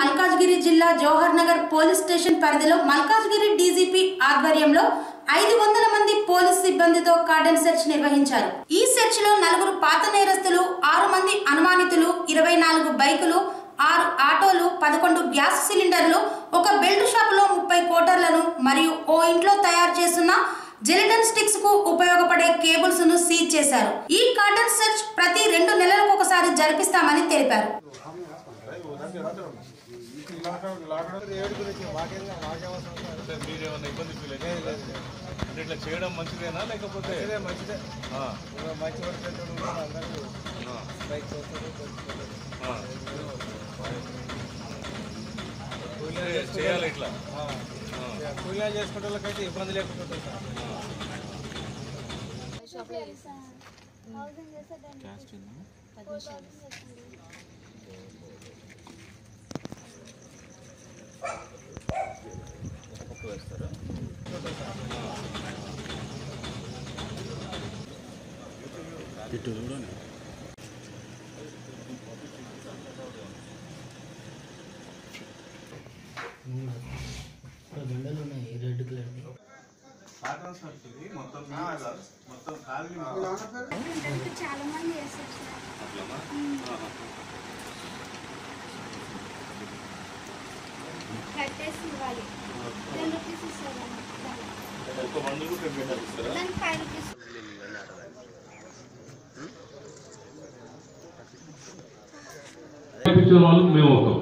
మల్కాజ్గిరి జిల్లా Jawahar Nagar police station పరిధిలో Malkajgiri DGP ఆధ్వర్యంలో 500 మంది పోలీస్ సిబ్బందితో కార్డన్ సెర్చ్ నిర్వహించారు। ఈ సెర్చ్ లో 4 పాత నేరస్తులు, 6 మంది అనుమానితులు, 24 బైకులు, 6 ఆటోలు, 11 గ్యాస్ సిలిండర్లు, ఒక బెల్ట్ షాప్ లో 30 కోటర్లను మరియు ఓ ఇంట్లో తయారు చేస్తున్న జెలటిన్ స్టిక్స్ కు ఉపయోగపడే కేబుల్స్ ను సీజ్ చేశారు। ఈ కార్డన్ సెర్చ్ ప్రతి 2 నెలలకు ఒకసారి జరిపిస్తామని తెలిపారు। ఇట్లా చేయడం మంచిదేనా లేకపోతే మంచిదే మంచి చేయాలి ఇట్లా కూలీలు చేసుకునే వాళ్ళకైతే ఇబ్బంది లేకుండా వేస్తారా ఇటు చూడండి బండలు ఉన్నాయి రెడ్ కలర్ మొత్తం ఖాళీ చాలా మంది చేస్తారు కట్టేసి ఇవ్వాలి 10 రూపీస్ ఇస్తారు ఒక బండిల్ 10 రూపాయలు ఇస్తారా దానికి 5 రూపీస్ వాళ్ళు మేము అవుతాం।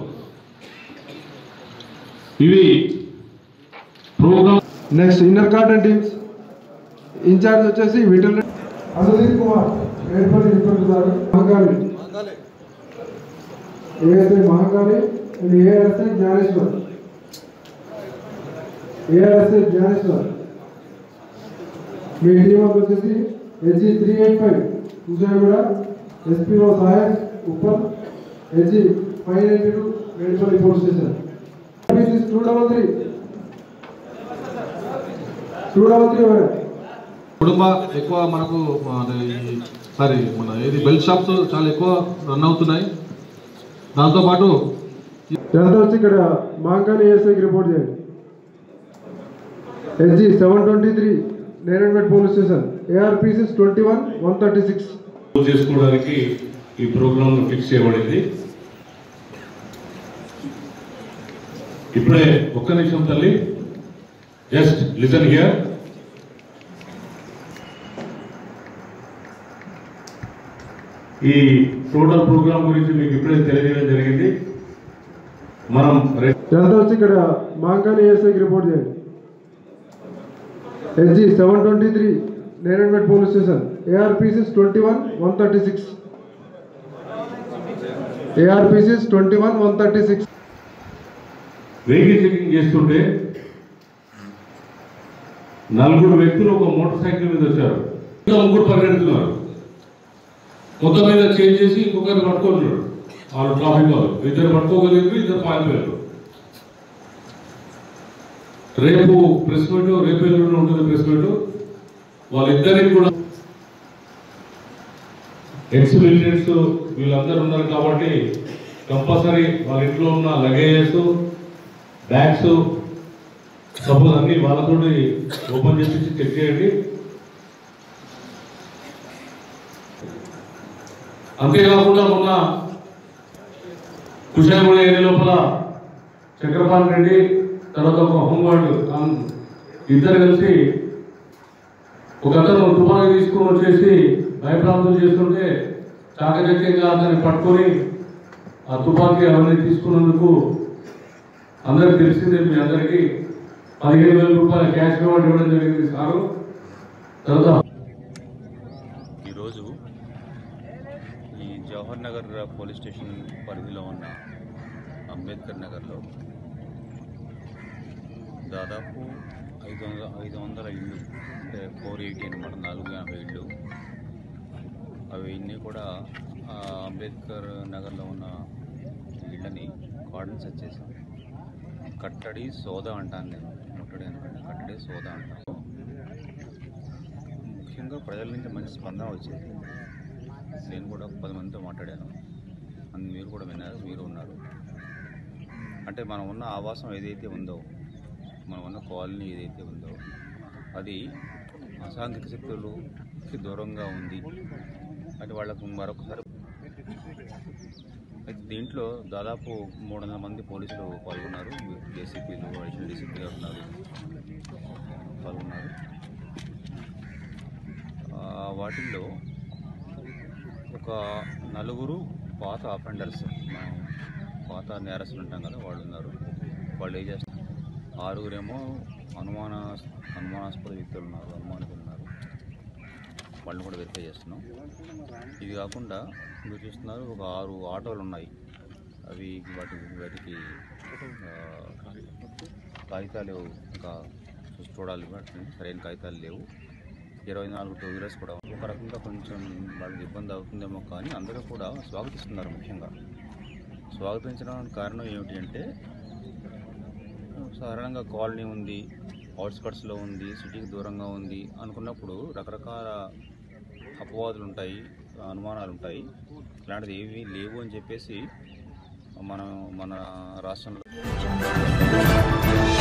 ఇవి program next inner cordon teams incharge వచ్చేసి విఠల్ అనిల్ కుమార్ ఏర్పడి inspector Mahankali ASI Mahankali and ASI Gnaneshwar మీ టీం వచ్చేసి SG 385 విజయగూడ, SPO సాయర్ Uppal, SG 592 Medipally police station, 233 కుటుంబ ఎక్కువ మనకు మన ఏది బెల్ట్ షాప్స్ చాలా ఎక్కువ రన్ అవుతున్నాయి। దాంతోపాటు వచ్చి ఇక్కడ మాంకాని ఏఎస్ఐకి రిపోర్ట్ చేయండి। SG 723 Neredmet police station, ARPCs 21-136 చేసుకోవడానికి ఈ ప్రోగ్రామ్ ఫిక్స్ చేయబడింది। ఇప్పుడే ఒక్క నిమిషం తల్లి, జస్ట్ లిసన్ హియర్। ఈ టోటల్ ప్రోగ్రామ్ గురించి మీకు ఇప్పుడే తెలియజేయడం జరిగింది। మనం వచ్చి ఇక్కడ మాంకాని ఏఎస్ఐకి రిపోర్ట్ చేయండి। SG 723 Neredmet police station, ARPCs 21-136 vehicle checking చేస్తుంటే 4 వ్యక్తులు ఒక మోటార్ సైకిల్ మీద వచ్చారు, ఇంకా 3 పరిగెడుతున్నారు। మొత్తం మీద చేంజ్ చేసి ఇంకొకరిని పట్టుకున్నాడు, వాళ్ళు ట్రాఫిక్ వాళ్ళు 2 పట్టుకోగలిగారు, 2 పారిపోయారు। రేపు ప్రెస్ మీట్, రేపు ఎల్లుండి ఉంటుంది ప్రెస్ మీట్, వాళ్ళిద్దరికి కూడా ఎక్స్ మిలిటెంట్స్ వీళ్ళందరూ ఉన్నారు కాబట్టి కంపల్సరీ వాళ్ళ ఇంట్లో ఉన్న లగేజెస్, బ్యాగ్స్ సపోజ్ అన్ని వాళ్ళతోటి ఓపెన్ చేసి చెక్ చేయండి। అంతేకాకుండా మొన్న కుషాయిగూడ ఏరియా లోపల చక్రపాణి రెడ్డి తర్వాత ఒక హోంగార్డ్ ఇద్దరు కలిసి ఒక అతను తుపాకీ తీసుకుని వచ్చేసి భయప్రాంతం చేస్తుంటే చాకచక్యంగా అతన్ని పట్టుకొని ఆ తుపాకీ అవన్నీ తీసుకున్నందుకు అందరికి తెలిసిందే, మీ అందరికీ 15,000 రూపాయల క్యాష్ రివార్డ్ ఇవ్వడం జరిగింది సారు। తర్వాత ఈరోజు ఈ జవహర్ నగర్ పోలీస్ స్టేషన్ పరిధిలో ఉన్న అంబేద్కర్ నగర్లో దాదాపు 500 ఇళ్ళు, అంటే 480 అనమాట, 450 ఇళ్ళు, అవి ఇన్ని కూడా అంబేద్కర్ నగర్లో ఉన్న ఇళ్ళని కార్డన్ సెర్చ్ చేశాం। కట్టడి సోదా అంటాను నేను, ముట్టడి అనుకుంటే కట్టడి సోదా అంటాను। ముఖ్యంగా ప్రజల నుంచి మంచి స్పందన వచ్చింది। నేను కూడా 10 మందితో మాట్లాడాను, మీరు కూడా విన్నారు, మీరు ఉన్నారు। అంటే మనం ఉన్న ఆవాసం ఏదైతే ఉందో, మనం ఉన్న కాలనీ ఏదైతే ఉందో అది అసాంఘిక శక్తులకి దూరంగా ఉంది అని వాళ్ళకు మరొకసారి. అయితే దీంట్లో దాదాపు 300 మంది పోలీసులు పాల్గొన్నారు. డీసీపీలు, అడిషనల్ డీసీపీ గారు పాల్గొన్నారు. వాటిల్లో ఒక 4 పాత అఫెండర్స్, పాత నేరస్తులు ఉంటాం కదా, వాళ్ళు ఉన్నారు. వాళ్ళు ఏం చేస్తారు, 6 అనుమానాస్పద వ్యక్తులు ఉన్నారు, అనుమానితులు ఉన్నారు. వాళ్ళని కూడా వెరిఫై చేస్తున్నాం. ఇది కాకుండా మీరు చూస్తున్నారు, ఒక 6 ఆటోలు ఉన్నాయి. అవి వాటికి కాగితాలు ఇంకా చూడాలి, వాటిని సరైన కాగితాలు లేవు. 24 టూ వీలర్స్ కూడా. ఒక రకంగా కొంచెం వాళ్ళకి ఇబ్బంది అవుతుందేమో, కానీ అందరూ కూడా స్వాగతిస్తున్నారు. ముఖ్యంగా స్వాగతించడానికి కారణం ఏమిటి అంటే, సాధారణంగా కాలనీ ఉంది, అవుట్స్కట్స్లో ఉంది, సిటీకి దూరంగా ఉంది అనుకున్నప్పుడు రకరకాల అపవాదులు ఉంటాయి, అనుమానాలు ఉంటాయి. ఇలాంటిది ఏమీ లేవు అని చెప్పేసి మన రాష్ట్రంలో